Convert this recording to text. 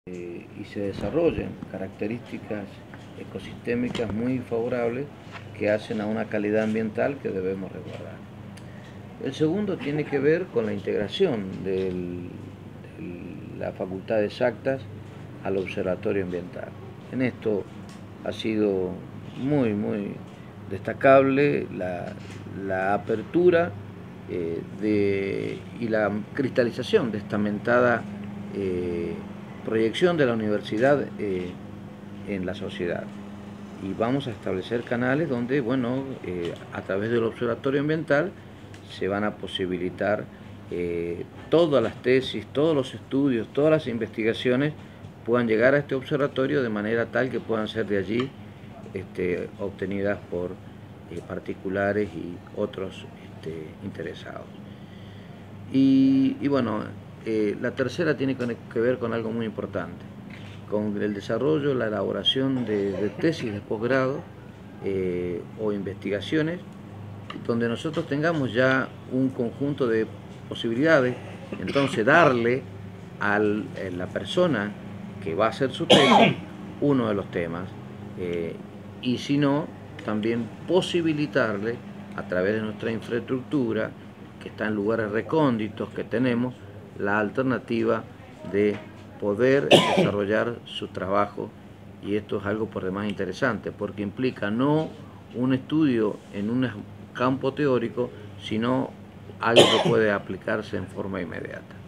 y se desarrollen características ecosistémicas muy favorables que hacen a una calidad ambiental que debemos resguardar. El segundo tiene que ver con la integración de la Facultad de Exactas al Observatorio Ambiental. En esto ha sido muy destacable la apertura y la cristalización de esta mentada proyección de la universidad en la sociedad. Y vamos a establecer canales donde, a través del observatorio ambiental se van a posibilitar todas las tesis, todos los estudios, todas las investigaciones puedan llegar a este observatorio de manera tal que puedan ser de allí obtenidas por particulares y otros interesados. La tercera tiene que ver con algo muy importante, con el desarrollo, la elaboración de tesis de posgrado o investigaciones, donde nosotros tengamos ya un conjunto de posibilidades, entonces darle a la persona que va a hacer su tesis uno de los temas, y si no, también posibilitarle a través de nuestra infraestructura, que está en lugares recónditos que tenemos, la alternativa de poder desarrollar su trabajo. Y esto es algo por demás interesante, porque implica no un estudio en un campo teórico, sino algo que puede aplicarse en forma inmediata.